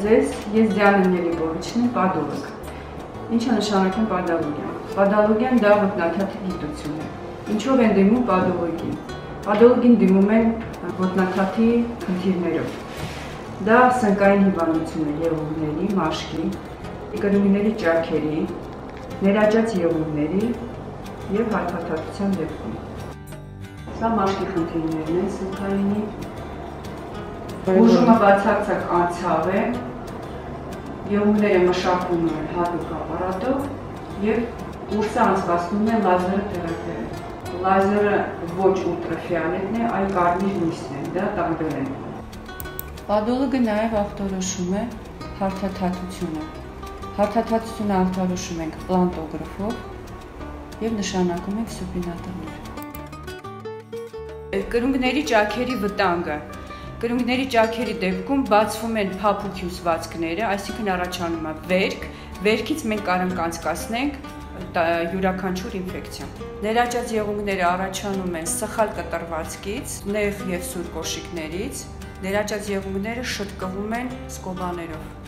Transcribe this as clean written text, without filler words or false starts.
ձեզ, ես Դիանա Նելիբովիչն եմ, պադոլոգ։ Ինչ է նշանակում պադոլոգիան։ Պադոլոգիան դա ոտնաթաթի գիտություն է։ Ինչով են դիմում պադոլոգին։ Պադոլոգին դիմում են ոտնաթաթի խնդիրներով։ Դա սնկային հիվանդություն է եղունգների, մաշկի, կրունգների ճաքերի, ներաճած եղունգների և հարթաթաթության դեպքում։ Սա մաշկի խնդիրներն են սնկայինի, բուժումը բացարձակ անցավ է, եղունգները մշակվում են հատուկ ապարատով և կուրսը անցկացնում է լազերը թերապիայով։ Լազերը ոչ ուլտրաֆիոլետն է, այլ կարմիր լույսն է, դա տարբեր են։ Պադոլոգը նաև ախտորոշում է հարթաթաթությունը։ Հարթաթաթությունը ախտորոշում ենք պլանտոգրաֆով և նշանակում ենք սուպինատորներ։ Կրունգների ճաքերի վտանգը։ Կրունգների ճաքերի դեպքում բացվում են փափուկ հյուսվածքները, այսինքն առաջանում է վերք, վերքից մենք կարող անցկացնենք յուրաքանչյուր ինֆեկցիա։ Ներաճած եղունգները առաջանում են սխալ կտրվածքից, նեղ և սուր կոշիկներից, ներաճած եղունգները շտկվում են սկոբաներով։